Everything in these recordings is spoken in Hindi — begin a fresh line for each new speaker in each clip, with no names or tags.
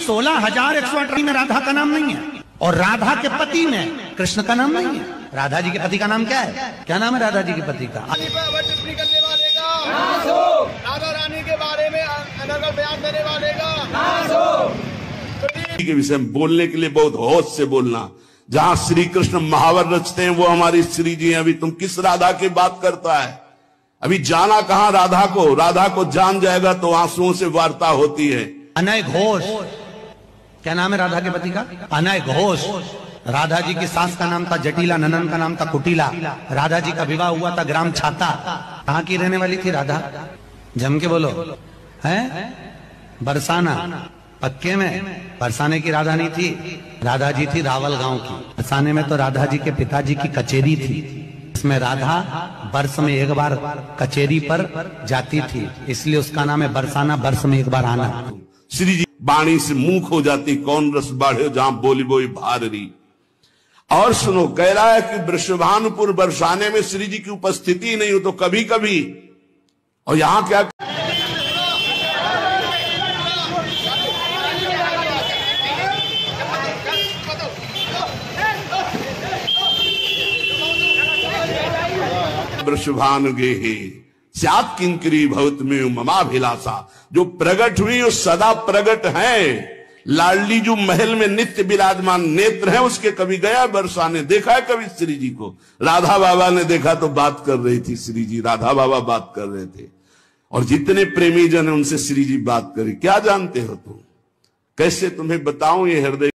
16,118 में राधा का नाम नहीं है, और राधा के पति में कृष्ण का नाम नहीं है। राधा जी के पति का नाम क्या है? क्या नाम है राधा जी के पति का?
टिप्पणी करने वाले का, राधा रानी के बारे में अनर्गल बयान देने वाले का
के विषय में बोलने के लिए बहुत होश से बोलना। जहां श्री कृष्ण महावर रचते हैं वो हमारी श्री जी हैं। अभी तुम किस राधा की बात करता है? अभी जाना कहां राधा को? राधा को जान जाएगा तो आंसुओं से वार्ता होती है।
अनय घोष, क्या नाम है राधा के पति का? अनय घोष। राधा जी की सास का नाम था जटिला, ननन का नाम था कुटिला। राधा जी का विवाह हुआ था ग्राम छाता। कहां की रहने वाली थी राधा? जम के बोलो, है बरसाना। पक्के में बरसाने की राधा नहीं थी, राधा जी थी रावल गांव की। बरसाने में तो राधा जी के पिताजी की कचेरी थी, इसमें राधा वर्ष में एक बार कचेरी पर जाती थी, इसलिए उसका नाम है बरसाना, वर्ष में एक बार आना।
श्री जी बाणी से मुख हो जाती, कौन रस बाढ़े जहां बोली बोई भारी। और सुनो, कह रहा है कि वृषभानुपुर बरसाने में श्री जी की उपस्थिति नहीं हो तो कभी कभी, और यहां क्या वृषभानुगे स्यात् किंकरी भवत में ममाभिलाषा। जो प्रगट हुई वो सदा प्रगट है। लाडली जो महल में नित्य विराजमान नेत्र है उसके कभी गया बरसाने? देखा है कभी श्री जी को? राधा बाबा ने देखा तो बात कर रही थी श्री जी, राधा बाबा बात कर रहे थे, और जितने प्रेमी जन है उनसे श्री जी बात करी। क्या जानते हो तुम? कैसे तुम्हें बताऊं ये हृदय।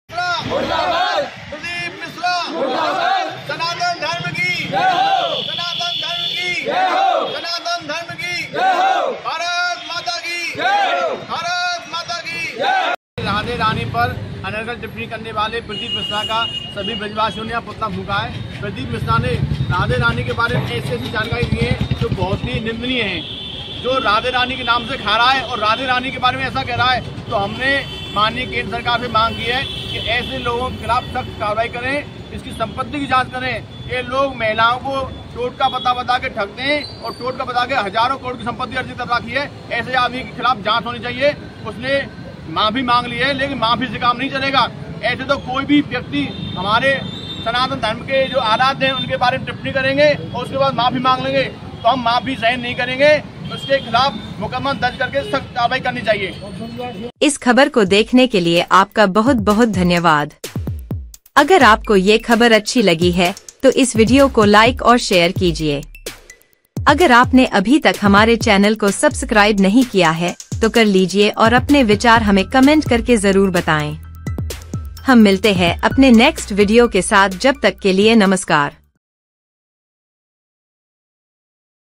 सनातन धर्म की, सनातन धर्म की, सनातन धर्म की, भारत माता की, भारत माता की। राधे रानी पर अनर्गल टिप्पणी करने वाले प्रदीप मिश्रा का सभी ब्रजवासियों ने पुतला फूंका है। प्रदीप मिश्रा ने राधे रानी के बारे में ऐसी ऐसी जानकारी दी है जो बहुत ही निंदनीय है। जो राधे रानी के नाम से खा रहा है और राधे रानी के बारे में ऐसा कह रहा है, तो हमने माननीय केंद्र सरकार से मांग की है कि ऐसे लोगों के खिलाफ सख्त कार्रवाई करें, इसकी संपत्ति की जांच करें। ये लोग महिलाओं को टोट का पता बता के ठगते हैं और टोट का बता के हजारों करोड़ की संपत्ति अर्जित कर रखी है। ऐसे आदमी के खिलाफ जांच होनी चाहिए। उसने माफी मांग ली है, लेकिन माफी से काम नहीं चलेगा। ऐसे तो कोई भी व्यक्ति हमारे सनातन धर्म के जो आराध्य हैं उनके बारे में टिप्पणी करेंगे और उसके बाद माफी मांग लेंगे, तो हम माफी सहन नहीं करेंगे। उसके खिलाफ मुकदमा दर्ज करके सख्त कार्रवाई करनी चाहिए।
इस खबर को देखने के लिए आपका बहुत बहुत धन्यवाद। अगर आपको ये खबर अच्छी लगी है तो इस वीडियो को लाइक और शेयर कीजिए। अगर आपने अभी तक हमारे चैनल को सब्सक्राइब नहीं किया है तो कर लीजिए और अपने विचार हमें कमेंट करके जरूर बताएं। हम मिलते हैं अपने नेक्स्ट वीडियो के साथ, जब तक के लिए नमस्कार।